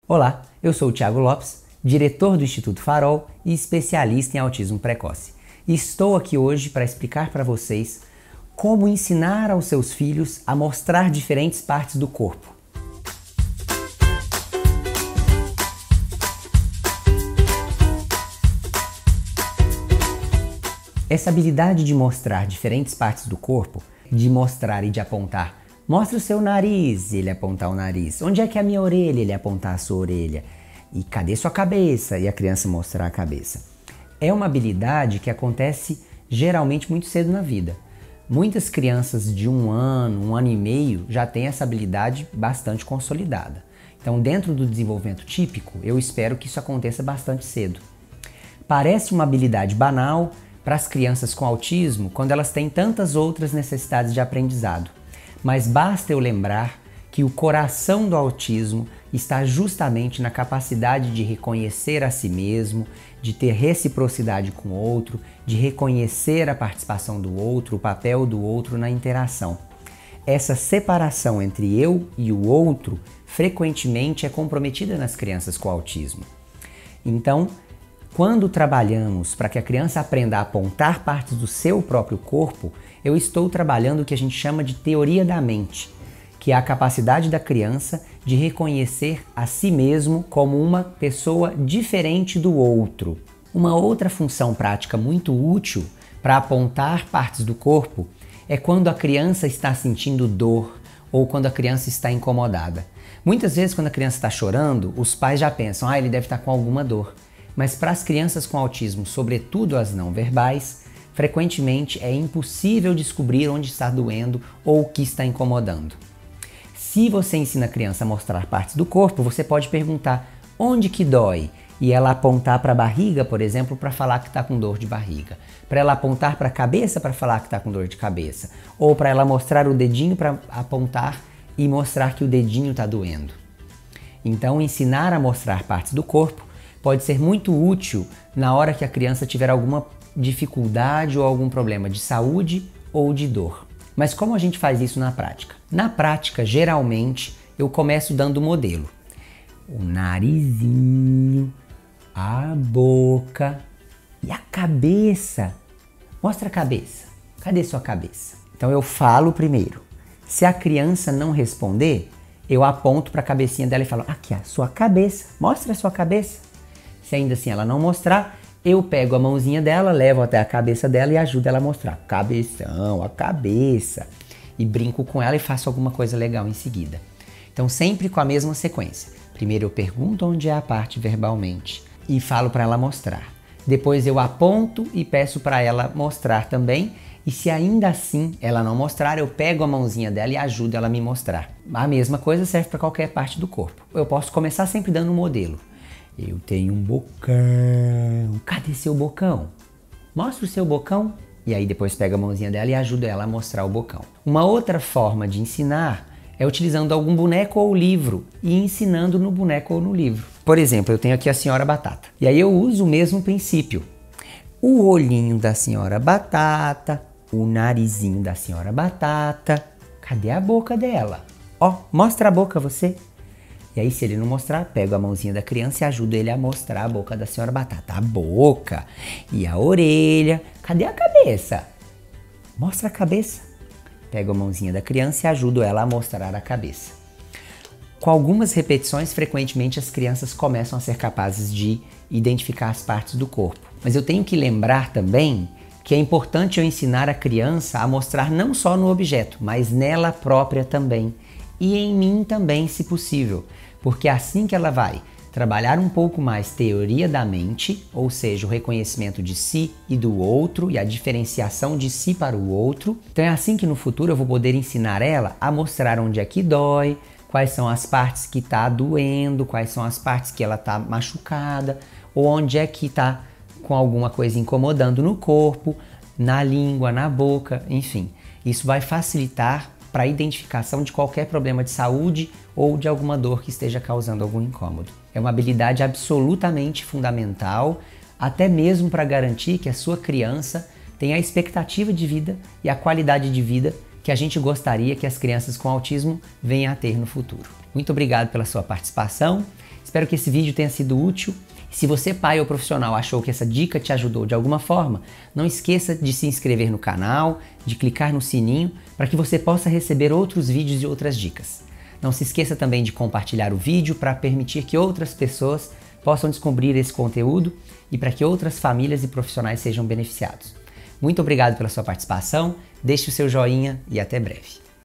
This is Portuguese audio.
Olá, eu sou o Thiago Lopes, diretor do Instituto Farol e especialista em autismo precoce. E estou aqui hoje para explicar para vocês como ensinar aos seus filhos a mostrar diferentes partes do corpo. Essa habilidade de mostrar diferentes partes do corpo, de mostrar e de apontar. Mostra o seu nariz, ele apontar o nariz. Onde é que é a minha orelha? Ele apontar a sua orelha. E cadê sua cabeça? E a criança mostrar a cabeça. É uma habilidade que acontece geralmente muito cedo na vida. Muitas crianças de 1 ano e meio já têm essa habilidade bastante consolidada. Então, dentro do desenvolvimento típico, eu espero que isso aconteça bastante cedo. Parece uma habilidade banal para as crianças com autismo quando elas têm tantas outras necessidades de aprendizado. Mas basta eu lembrar que o coração do autismo está justamente na capacidade de reconhecer a si mesmo, de ter reciprocidade com o outro, de reconhecer a participação do outro, o papel do outro na interação. Essa separação entre eu e o outro frequentemente é comprometida nas crianças com autismo. Então, quando trabalhamos para que a criança aprenda a apontar partes do seu próprio corpo, eu estou trabalhando o que a gente chama de teoria da mente, que é a capacidade da criança de reconhecer a si mesmo como uma pessoa diferente do outro. Uma outra função prática muito útil para apontar partes do corpo é quando a criança está sentindo dor ou quando a criança está incomodada. Muitas vezes, quando a criança está chorando, os pais já pensam, ele deve estar com alguma dor. Mas para as crianças com autismo, sobretudo as não verbais, frequentemente é impossível descobrir onde está doendo ou o que está incomodando. Se você ensina a criança a mostrar partes do corpo, você pode perguntar onde que dói e ela apontar para a barriga, por exemplo, para falar que está com dor de barriga. Para ela apontar para a cabeça para falar que está com dor de cabeça. Ou para ela mostrar o dedinho para apontar e mostrar que o dedinho está doendo. Então, ensinar a mostrar partes do corpo pode ser muito útil na hora que a criança tiver alguma dificuldade ou algum problema de saúde ou de dor. Mas como a gente faz isso na prática? Na prática, geralmente, eu começo dando o modelo. O narizinho, a boca e a cabeça. Mostra a cabeça. Cadê sua cabeça? Então eu falo primeiro. Se a criança não responder, eu aponto para a cabecinha dela e falo, aqui a sua cabeça, mostra a sua cabeça. Se ainda assim ela não mostrar, eu pego a mãozinha dela, levo até a cabeça dela e ajudo ela a mostrar. Cabeção, a cabeça. E brinco com ela e faço alguma coisa legal em seguida. Então sempre com a mesma sequência. Primeiro eu pergunto onde é a parte verbalmente e falo para ela mostrar. Depois eu aponto e peço para ela mostrar também. E se ainda assim ela não mostrar, eu pego a mãozinha dela e ajudo ela a me mostrar. A mesma coisa serve para qualquer parte do corpo. Eu posso começar sempre dando um modelo. Eu tenho um bocão. Cadê seu bocão? Mostra o seu bocão. E aí depois pega a mãozinha dela e ajuda ela a mostrar o bocão. Uma outra forma de ensinar é utilizando algum boneco ou livro e ensinando no boneco ou no livro. Por exemplo, eu tenho aqui a Senhora Batata. E aí eu uso o mesmo princípio. O olhinho da Senhora Batata, o narizinho da Senhora Batata. Cadê a boca dela? Ó, mostra a boca você. E aí, se ele não mostrar, pego a mãozinha da criança e ajudo ele a mostrar a boca da Senhora Batata. A boca e a orelha. Cadê a cabeça? Mostra a cabeça. Pego a mãozinha da criança e ajudo ela a mostrar a cabeça. Com algumas repetições, frequentemente as crianças começam a ser capazes de identificar as partes do corpo. Mas eu tenho que lembrar também que é importante eu ensinar a criança a mostrar não só no objeto, mas nela própria também. E em mim também, se possível. Porque é assim que ela vai trabalhar um pouco mais teoria da mente, ou seja, o reconhecimento de si e do outro e a diferenciação de si para o outro. Então é assim que no futuro eu vou poder ensinar ela a mostrar onde é que dói, quais são as partes que está doendo, quais são as partes que ela está machucada, ou onde é que está com alguma coisa incomodando no corpo, na língua, na boca, enfim. Isso vai facilitar para a identificação de qualquer problema de saúde ou de alguma dor que esteja causando algum incômodo. É uma habilidade absolutamente fundamental, até mesmo para garantir que a sua criança tenha a expectativa de vida e a qualidade de vida que a gente gostaria que as crianças com autismo venham a ter no futuro. Muito obrigado pela sua participação. Espero que esse vídeo tenha sido útil. Se você, pai ou profissional, achou que essa dica te ajudou de alguma forma, não esqueça de se inscrever no canal, de clicar no sininho, para que você possa receber outros vídeos e outras dicas. Não se esqueça também de compartilhar o vídeo para permitir que outras pessoas possam descobrir esse conteúdo e para que outras famílias e profissionais sejam beneficiados. Muito obrigado pela sua participação, deixe o seu joinha e até breve.